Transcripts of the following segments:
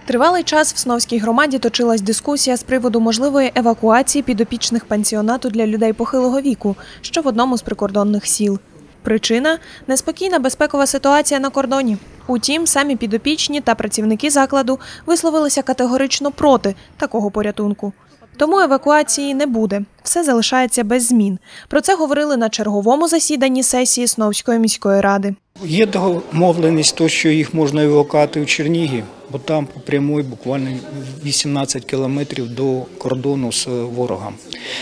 Тривалий час в Сновській громаді точилась дискусія з приводу можливої евакуації підопічних пансіонату для людей похилого віку, що в одному з прикордонних сіл. Причина – неспокійна безпекова ситуація на кордоні. Утім, самі підопічні та працівники закладу висловилися категорично проти такого порятунку. Тому евакуації не буде, все залишається без змін. Про це говорили на черговому засіданні сесії Сновської міської ради. Є домовленість, що їх можна евакуати в Чернігів, бо там по прямій буквально 18 кілометрів до кордону з ворогом.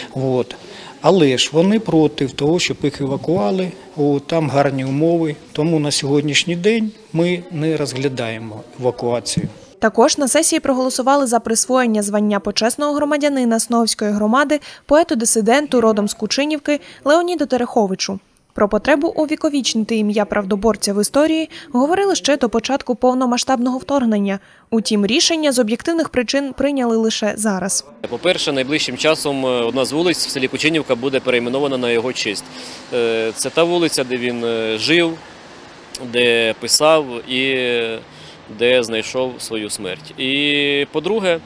Але ж вони проти того, щоб їх евакуали, там гарні умови, тому на сьогоднішній день ми не розглядаємо евакуацію. Також на сесії проголосували за присвоєння звання почесного громадянина Сновської громади поету-дисиденту родом з Кучинівки Леоніду Тереховичу. Про потребу увіковічнити ім'я правдоборця в історії говорили ще до початку повномасштабного вторгнення. Утім, рішення з об'єктивних причин прийняли лише зараз. По-перше, найближчим часом одна з вулиць в селі Кучинівка буде перейменована на його честь. Це та вулиця, де він жив, де писав і де знайшов свою смерть. І, по-друге,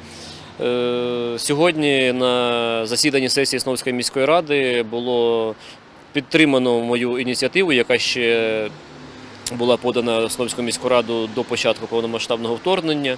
сьогодні на засіданні сесії Сновської міської ради було підтримано мою ініціативу, яка ще була подана в Сновську міську раду до початку повномасштабного вторгнення.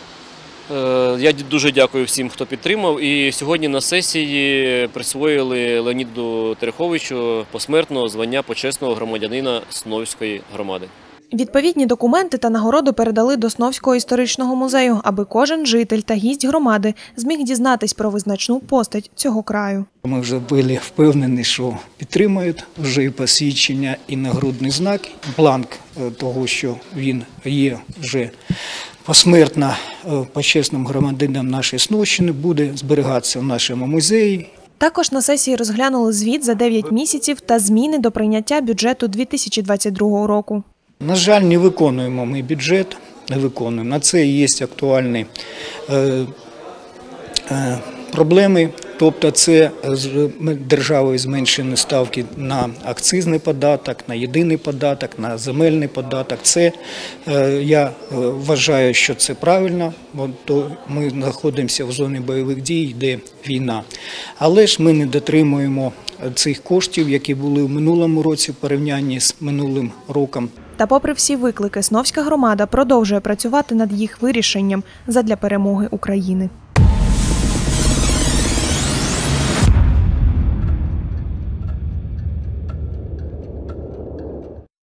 Я дуже дякую всім, хто підтримав. І сьогодні на сесії присвоїли Леоніду Тереховичу посмертно звання почесного громадянина Сновської громади. Відповідні документи та нагороду передали до Сновського історичного музею, аби кожен житель та гість громади зміг дізнатись про визначну постать цього краю. Ми вже були впевнені, що підтримують вже і посвідчення, і нагрудний знак, бланк того, що він є вже посмертно почесним громадянином нашої Сновщини, буде зберігатися в нашому музеї. Також на сесії розглянули звіт за 9 місяців та зміни до прийняття бюджету 2022 року. На жаль, не виконуємо ми бюджет, не виконуємо. На це є актуальні проблеми. Тобто це державою зменшені ставки на акцизний податок, на єдиний податок, на земельний податок. Це, я вважаю, що це правильно, бо ми знаходимося в зоні бойових дій, йде війна. Але ж ми не дотримуємо цих коштів, які були в минулому році в порівнянні з минулим роком. Та попри всі виклики, Сновська громада продовжує працювати над їх вирішенням задля перемоги України.